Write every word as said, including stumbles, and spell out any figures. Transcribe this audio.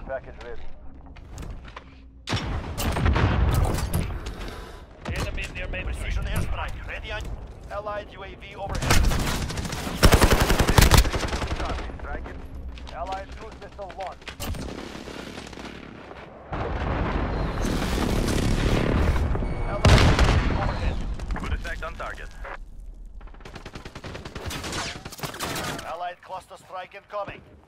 package ready. Enemy near main Precision airstrike ready on. Allied U A V overhead. Copy, striking. Allied cruise missile launched. Allied U A V overhead. Good effect on target. Allied cluster strike incoming.